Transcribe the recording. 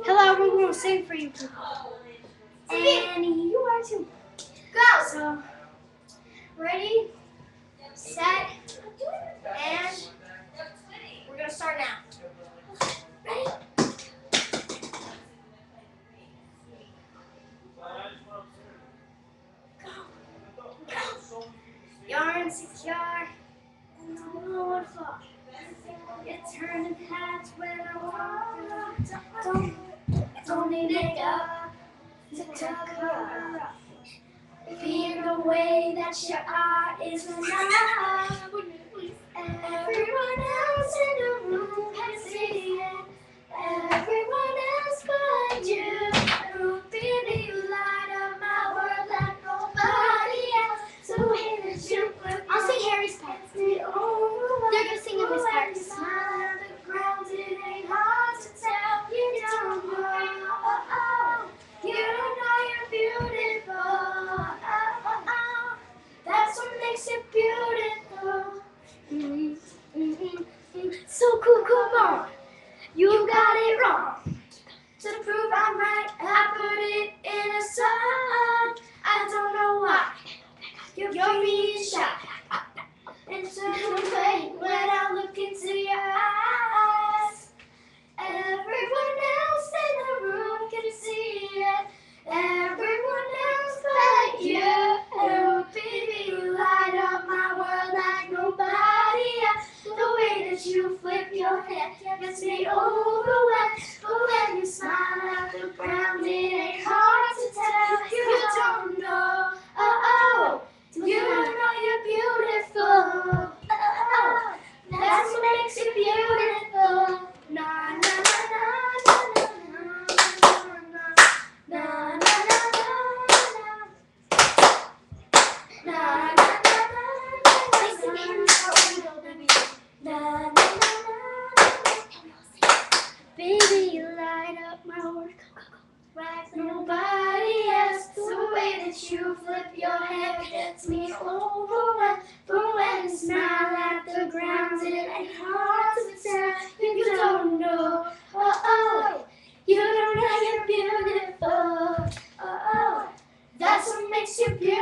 Hello, we're going to sing for you people. And you are too. Go! So, ready, set, and we're going to start now. Ready? Go! You're insecure. No one fall. You're turning heads when I walk. Don't need makeup to cover up. Being the way that you are is enough. Everyone else in the room can see it. Everyone else but you. Baby, you light up my world like nobody else. So when it's you, I'll sing Harry's part. They're gonna sing in his part. Smile on the ground, it ain't hard to tell. You don't know. You don't know you're beautiful. That's what makes you beautiful. So cool, come on. You got it wrong. To prove I'm right, I put it in a song. I don't know why you're being shy. And so wait when I look into your eyes. Everyone else in the room can see it. Everyone else but you. Baby, you light up my world like nobody else. The way that you flip your head gets me overwhelmed. But when you smile at the ground, it ain't hard to tell. You don't know, you don't know you're beautiful. That's what makes you beautiful. Na na na na na na na na na na na. Baby, you light up my world like nobody else. The way that you flip your hair gets me overwhelmed. But when you smile at the ground, it ain't hard to tell. You don't know, you don't know you're beautiful. That's what makes you beautiful.